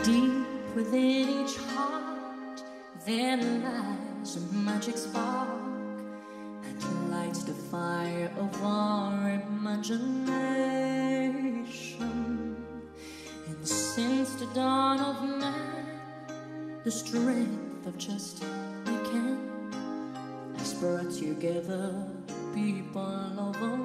Deep within each heart there lies a magic spark that lights the fire of our imagination. And since the dawn of man, the strength of just began, has brought together people of all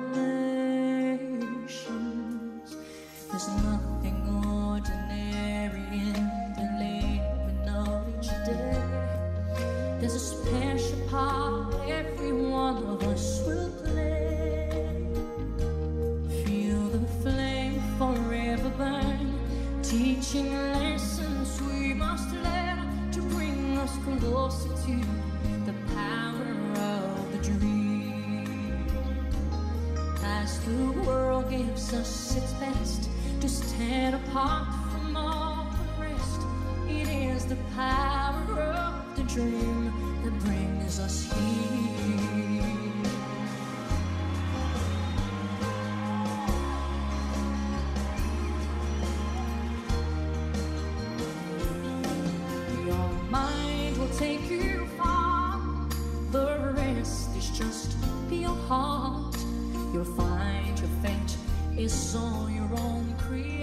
nations. There's nothing ordinary in the living of each day. There's a special part every one of us will play. Feel the flame forever burn, teaching lessons we must learn to bring us closer to the power of the dream. As the world gives us its best to stand apart from all the rest, it is the power of the dream that brings us here. Your mind will take you far, the rest is just your heart. You'll find your fate is all your own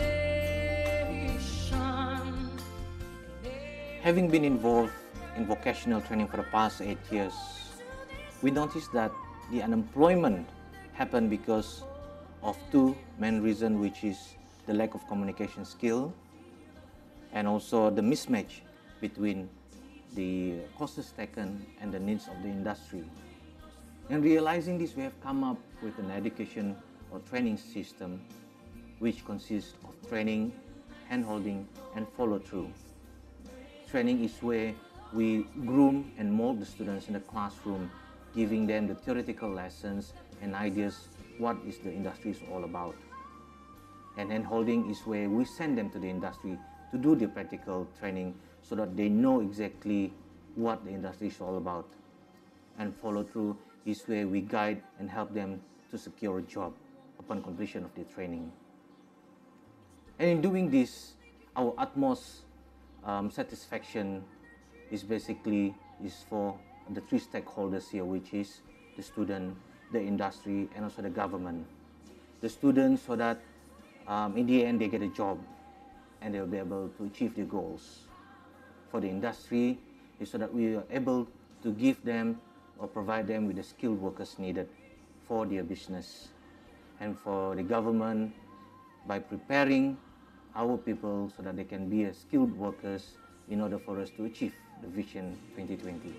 creation. Having been involved in vocational training for the past 8 years, we noticed that the unemployment happened because of two main reasons, which is the lack of communication skill and also the mismatch between the courses taken and the needs of the industry. And realizing this, we have come up with an education or training system which consists of training, hand-holding, and follow-through. Training is where we groom and mold the students in the classroom, giving them the theoretical lessons and ideas what is the industry is all about. And hand-holding is where we send them to the industry to do the practical training so that they know exactly what the industry is all about. And follow-through is where we guide and help them to secure a job upon completion of their training. And in doing this, our utmost satisfaction is basically for the three stakeholders here, which is the student, the industry, and also the government. The students, so that in the end they get a job and they'll be able to achieve their goals. For the industry, is so that we are able to give them or provide them with the skilled workers needed for their business. And for the government, by preparing our people so that they can be skilled workers in order for us to achieve the Vision 2020.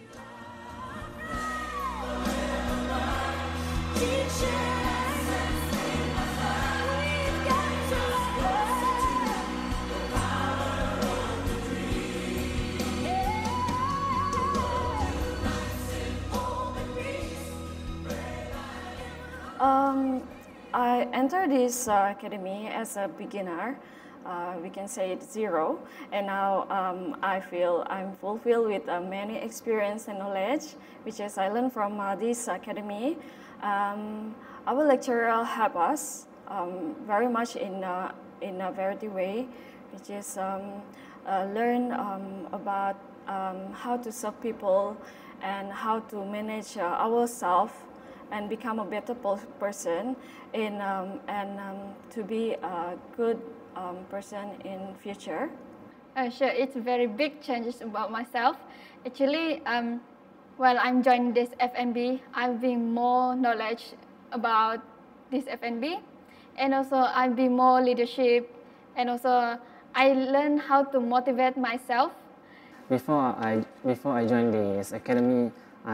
I entered this academy as a beginner. We can say it's zero, and now I feel I'm fulfilled with many experience and knowledge, which is I learned from this academy. Our lecturer help us very much in a variety way, which is learn about how to serve people and how to manage ourselves and become a better person and to be a good person in future. Sure, it's very big changes about myself. Actually, while I'm joining this FNB, I'm being more knowledge about this FNB, and also I'm being more leadership, and also I learn how to motivate myself. Before I joined this academy,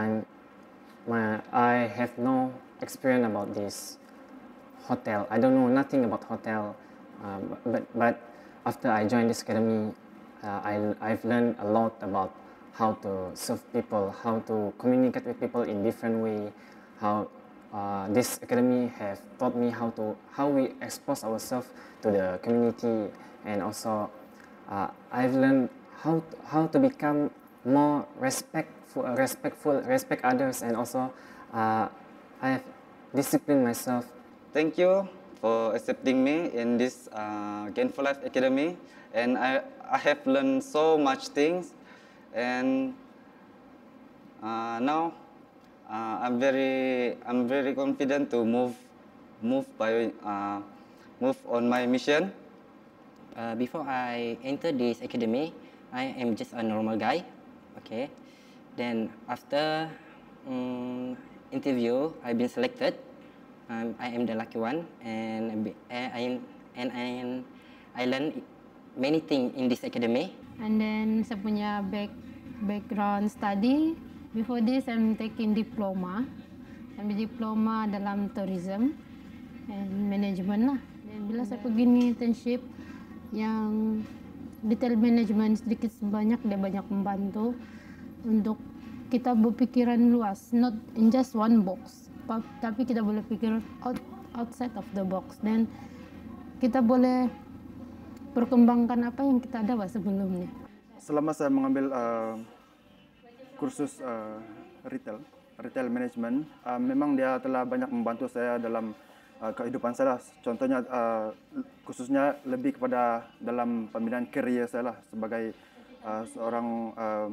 I have no experience about this hotel. I don't know nothing about hotel, but after I joined this academy, I've learned a lot about how to serve people, how to communicate with people in different way. How this academy have taught me how we expose ourselves to the community, and also I've learned how to become more respect others, and also I have disciplined myself. Thank you for accepting me in this Gain for Life Academy, and I have learned so much things, and now I'm very confident to move on my mission. Before I entered this academy, I am just a normal guy. Okay. Then after interview, I've been selected. I am the lucky one, and I learned many things in this academy. And then saya punya background study. Before this, I'm taking diploma. Ambil diploma dalam tourism and management lah. Dan bila saya pergi ni internship yang detail management, sedikit sebanyak dia banyak membantu untuk kita berpikiran luas, not in just one box, tapi kita boleh pikir outside of the box, dan kita boleh perkembangkan apa yang kita ada sebelumnya. Selama saya mengambil kursus retail management, memang dia telah banyak membantu saya dalam kehidupan saya. Contohnya khususnya lebih kepada dalam pembinaan kerjaya saya lah, sebagai seorang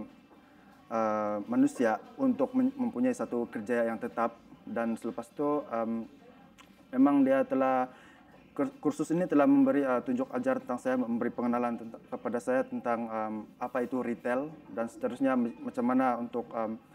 manusia untuk mempunyai satu kerja yang tetap. Dan selepas itu memang dia telah, kursus ini telah memberi tunjuk ajar tentang saya, memberi pengenalan kepada saya tentang apa itu retail dan seterusnya, macam mana untuk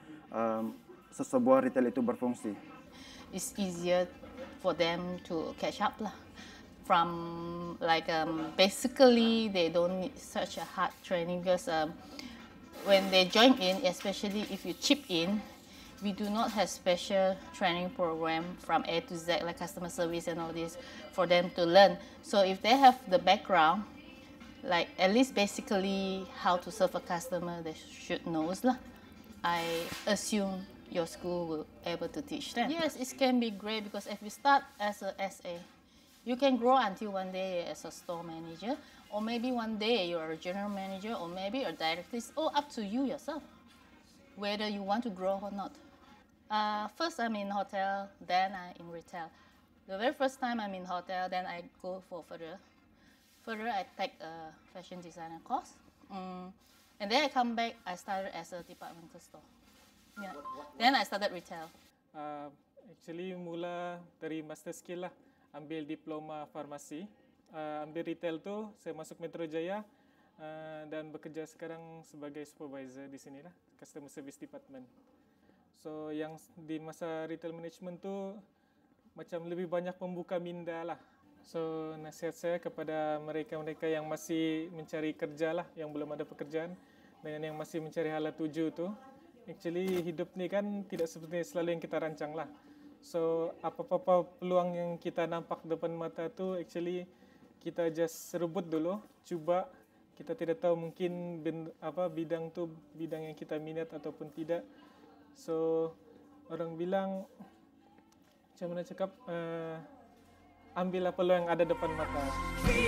sesebuah retail itu berfungsi. It's easier for them to catch up lah. From like basically they don't need such a hard training, because when they join in, especially if you chip in, we do not have special training program from A to Z like customer service and all this for them to learn. So if they have the background, like at least basically how to serve a customer, they should know lah. I assume your school will be able to teach them. Yes, it can be great, because if you start as a SA, you can grow until one day as a store manager, or maybe one day you're a general manager, or maybe a director. It's all up to you yourself, whether you want to grow or not. First I'm in hotel, then I'm in retail. The very first time I'm in hotel, then I go for further. Further, I take a fashion designer course. And then I come back, I started as a departmental store. Yeah. Then I started retail. Actually mula dari master skill lah, ambil diploma farmasi, ambil retail tu, saya masuk Metro Jaya dan bekerja sekarang sebagai supervisor di sini lah, customer service department. So yang di masa retail management tu macam lebih banyak membuka minda lah. So nasihat saya kepada mereka-mereka yang masih mencari kerja lah, yang belum ada pekerjaan, dengan yang masih mencari hala tuju tu. Actually hidup ni kan tidak seperti selalu yang kita rancang lah. So apa-apa peluang yang kita nampak depan mata tu, actually kita just rebut dulu, cuba. Kita tidak tahu mungkin bidang tu bidang yang kita minat ataupun tidak. So orang bilang, macam mana cakap, ambillah peluang yang ada depan mata.